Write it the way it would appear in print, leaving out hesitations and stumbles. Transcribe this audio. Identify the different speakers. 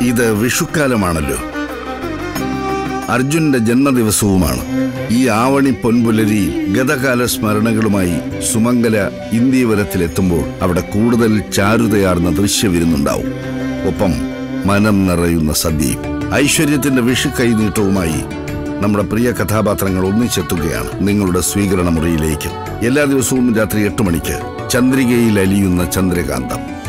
Speaker 1: ഇത് വിഷുക്കാലമാണല്ലോ. അർജുനന്റെ ജന്മദിവസവുമാണ്. ഈ ആവണി പൊൻപുലരിയിൽ ഗതകാല സ്മരണകളുമായി സുമംഗല ഇന്ത്യവരത്തിലെത്തുമ്പോൾ അവിടെ കൂടുതൽ ചാരുതയാർന്ന ദൃശ്യവിരുന്നുണ്ടാവും. ഒപ്പം മനം നിറയുന്ന സദ്യയും. ഐശ്വര്യത്തിന്റെ വിഷു കൈനീട്ടവുമായി നമ്മുടെ പ്രിയ കഥാപാത്രങ്ങൾ ഒന്നിച്ചെത്തുകയാണ് നിങ്ങളുടെ സ്വീകരണ മുറിയിലേക്ക്. എല്ലാ ദിവസവും രാത്രി 8 മണിക്ക് ചന്ദ്രികയിൽ അലിയുന്ന ചന്ദ്രകാന്തം.